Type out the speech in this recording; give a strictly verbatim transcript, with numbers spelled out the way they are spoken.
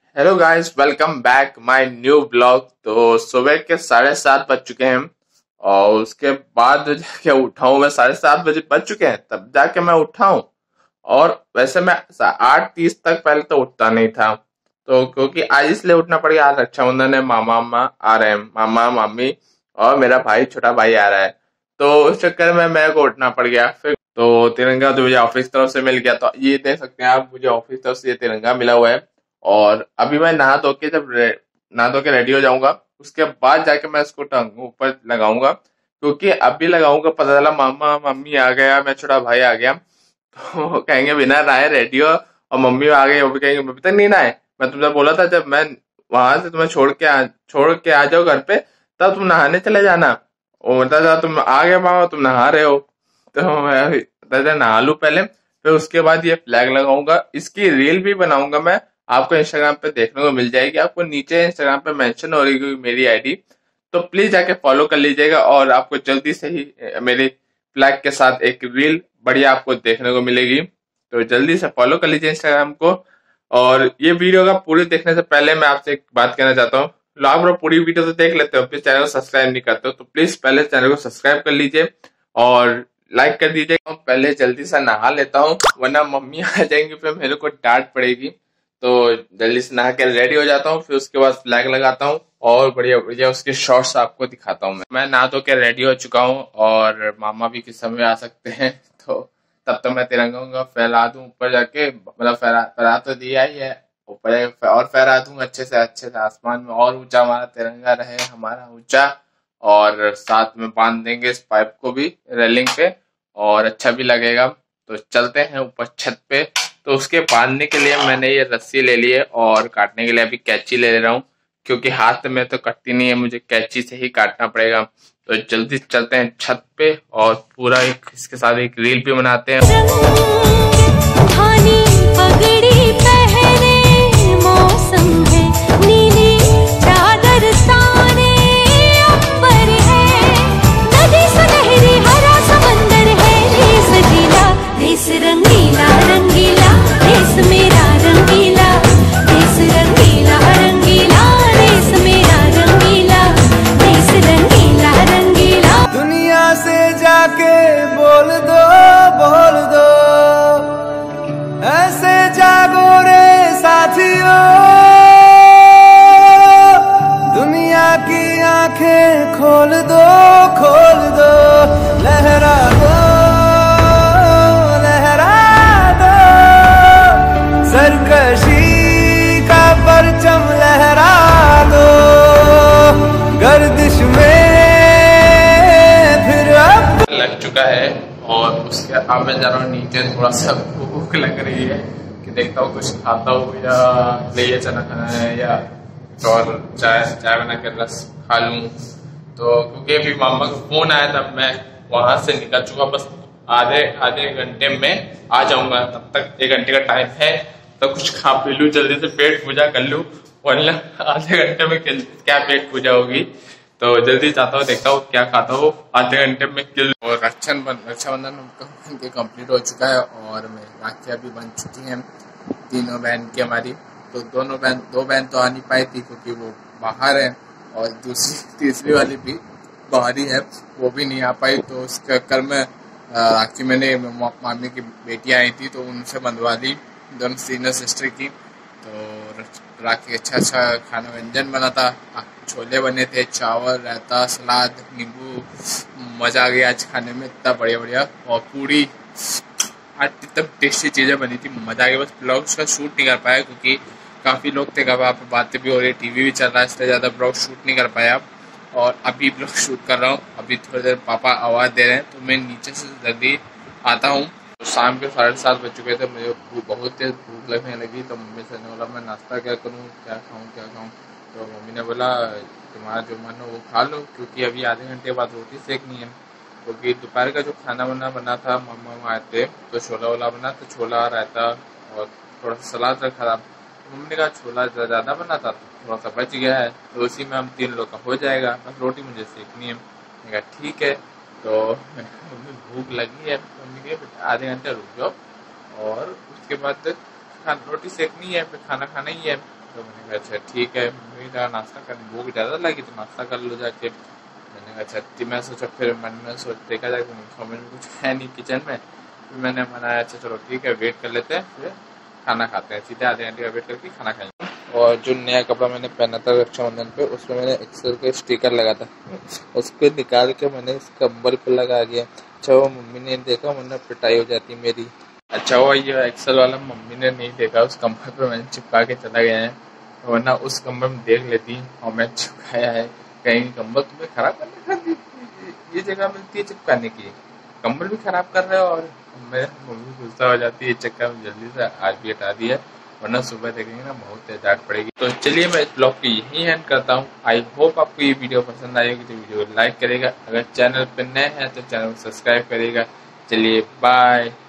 Hello guys, welcome back my new blog. तो सुबह के साढ़े सात बज चुके हैं और उसके बाद जाके उठा हूँ मैं। साढ़े सात बजे बज चुके हैं तब जाके मैं उठा हूँ। और वैसे मैं आठ तीस तक पहले तो उठता नहीं था, तो क्योंकि आज इसलिए उठना पड़ गया। आज रक्षाबंधन है, मामा मामा आ रहे हैं, मामा मामी और मेरा भाई छोटा भाई आ रहा है। तो उस चक्कर में मेरे को उठना पड़ गया। फिर तो तिरंगा तो मुझे ऑफिस तरफ से मिल गया, तो ये देख सकते हैं आप, मुझे ऑफिस तरफ से ये तिरंगा मिला हुआ है। और अभी मैं नहा धो के जब रे- नहा धो के रेडी हो जाऊंगा, उसके बाद जाके मैं इसको टांग ऊपर लगाऊंगा, क्योंकि अभी लगाऊंगा पता चला मामा मम्मी आ गया, मैं छोटा भाई आ गया, तो वो कहेंगे बिना नहाए रेडी हो। और मम्मी आ गई, वो भी कहेंगे अभी तक नहीं नहाए। मैं तुमसे बोला था जब मैं वहां से तुम्हें छोड़ के आ छोड़ के आ जाओ घर पे, तब तुम नहाने चले जाना। वो बोलता था तुम आ गए मामा, तुम नहा रहे हो। तो मैं बोलता था नहा लूं पहले, फिर उसके बाद ये फ्लैग लगाऊंगा। इसकी रील भी बनाऊंगा मैं, आपको इंस्टाग्राम पे देखने को मिल जाएगी। आपको नीचे इंस्टाग्राम पे मेंशन हो रही मेरी आईडी, तो प्लीज जाके फॉलो कर लीजिएगा और आपको जल्दी से ही मेरी फ्लैग के साथ एक रील बढ़िया आपको देखने को मिलेगी। तो जल्दी से फॉलो कर लीजिए इंस्टाग्राम को। और ये वीडियो का पूरी देखने से पहले मैं आपसे एक बात कहना चाहता हूँ। लोग आप पूरी वीडियो तो देख लेते हो, फिर चैनल को सब्सक्राइब नहीं करते हो, तो प्लीज पहले चैनल को सब्सक्राइब कर लीजिए और लाइक कर दीजिए। पहले जल्दी से नहा लेता हूँ, वरना मम्मी आ जाएंगी, फिर मेरे को डांट पड़ेगी। तो जल्दी से नहा के रेडी हो जाता हूँ, फिर उसके बाद फ्लैग लगाता हूँ और बढ़िया बढ़िया उसके शॉर्ट्स आपको दिखाता हूँ। मैं मैं नहा धो के रेडी हो चुका हूँ और मामा भी किस समय आ सकते हैं, तो तब तो मैं तिरंगा फहरा दूं ऊपर जाके। मतलब फहरा फहरा तो दिया ही है, ऊपर जाके और फहरा दूं अच्छे से अच्छे से आसमान में, और ऊंचा हमारा तिरंगा रहे, हमारा ऊंचा। और साथ में बांध देंगे इस पाइप को भी रेलिंग पे, और अच्छा भी लगेगा। तो चलते हैं ऊपर छत पे। तो उसके बांधने के लिए मैंने ये रस्सी ले ली है और काटने के लिए अभी कैंची ले रहा हूँ, क्योंकि हाथ में तो कटती नहीं है, मुझे कैंची से ही काटना पड़ेगा। तो जल्दी चलते हैं छत पे और पूरा एक इसके साथ एक रील भी बनाते हैं। धानी पगड़ी पहने मौसम है, नीली चादर ताने अंबर है, नदी सुनहरी हरा समंदर है, देश गीला देश रंगीला रंगीला देश मेरा रंगीला, देश रंगीला रंगीला देश मेरा रंगीला, देश रंगीला रंगीला। दुनिया से जाके बोल दो बोल दो, ऐसे जागो रे साथियों, दुनिया की आंखें खोल दो खोल दो, लहरा दो लहरा दो, सरकशी का परचम लहरा दो, गर्दिश में फिर अब लग चुका है। और उसके अब मैं जा रहा हूँ नीचे, थोड़ा सा भूख लग रही है कि देखता हूँ कुछ खाता हूँ, या ले चना खाना है, या और चाय चाय बना कर रस खा लूँ। तो क्योंकि अभी मामा का फोन आया था, मैं वहां से निकल चुका, बस आधे आधे घंटे में आ जाऊंगा। तब तक एक घंटे का टाइम है, तो कुछ खा पी लूँ, जल्दी से पेट पूजा कर लूँ, वरना आधे घंटे में क्या पेट पूजा होगी। तो जल्दी जाता हूँ, देखता हूँ क्या खाता हूँ आधे घंटे में किल। और रक्षाबंधन रक्षाबंधन के कंप्लीट हो चुका है और मेरी राखियाँ भी बन चुकी हैं तीनों बहन की हमारी। तो दोनों बहन दो बहन तो आ नहीं पाई थी क्योंकि वो बाहर है, और दूसरी तीसरी वाली भी बाहर ही है, वो भी नहीं आ पाई। तो उस चक्कर में राखी मैंने मामी की बेटी आई थी तो उनसे बंधवा दी, दोनों सीनियर सिस्टर की। तो राखी अच्छा अच्छा खाना व्यंजन बना था, छोले बने थे, चावल, रायता, सलाद, नींबू, मजा आ गया आज खाने में, इतना बढ़िया बढ़िया। और पूरी आज इतना टेस्टी चीजें बनी थी, मजा आ गया। बस ब्लॉग का शूट नहीं कर पाया क्योंकि काफी लोग थे, वहाँ पे बातें भी हो रही, टीवी भी चल रहा है, इसलिए ज्यादा ब्लॉग शूट नहीं कर पाया। और अभी ब्लॉग शूट कर रहा हूँ, अभी थोड़ी देर पापा आवाज दे रहे हैं तो मैं नीचे से जल्दी आता हूँ। तो शाम के साढ़े सात बज चुके थे, मुझे बहुत तेज भूख लगने लगी। तो मम्मी से ने बोला मैं नाश्ता क्या करूँ, क्या खाऊँ क्या खाऊँ। तो मम्मी ने बोला तुम्हारा जो मन हो वो खा लो, क्योंकि अभी आधे घंटे बाद रोटी सेकनी है। क्योंकि दोपहर का जो खाना वाना बना था, मम्मा आए थे तो छोला वोला बना, तो छोला, रायता और थोड़ा सा सलाद रखा था। मम्मी ने कहा छोला ज़्यादा बना था, थोड़ा सा बच गया है, तो उसी में हम तीन लोग का हो जाएगा, बस रोटी मुझे सेकनी है। मैंने कहा ठीक है। तो मम्मी भूख लगी है, मम्मी के आधे घंटे रुक जाओ और उसके बाद खाना रोटी सेकनी है, फिर खाना खाना ही है। तो मैंने कहा अच्छा ठीक है, मम्मी का नाश्ता कर, भूख ज़्यादा लगी तो नाश्ता कर लो जाके। मैंने कहा अच्छा, मैं सोचा फिर मन में सोच देखा जाए समझ में कुछ है नहीं किचन में, फिर मैंने मनाया अच्छा चलो ठीक है वेट कर लेते हैं, फिर खाना खाते हैं, सीधे आधे घंटे का वेट करके खाना खाएंगे। और जो नया कपड़ा मैंने पहना था रक्षाबंधन पे, उसमें मैंने एक्सेल का स्टिकर लगा था, उसको निकाल के मैंने इस कंबल पे लगा दिया। अच्छा वो मम्मी ने देखा, वरना पिटाई हो जाती मेरी। अच्छा हुआ ये एक्सेल वाला मम्मी ने नहीं देखा, उस कंबल पे मैंने चिपका के चला गया है, वरना उस कंबल में देख लेती और मैं चिपकाया है। कहीं कंबल तुम्हें खराब करने का, ये जगह मिलती है चिपकाने की, कंबल भी खराब कर रहे हो। और मैं मम्मी गुस्सा हो जाती है, चक्कर में जल्दी से आज भी हटा दिया, वरना सुबह देखेंगे ना बहुत तेज डांट पड़ेगी। तो चलिए मैं इस ब्लॉग को यहीं एंड करता हूँ। आई होप आपको ये वीडियो पसंद आई होगी, तो वीडियो को लाइक करेगा, अगर चैनल पर नए हैं तो चैनल को सब्सक्राइब करेगा। चलिए बाय।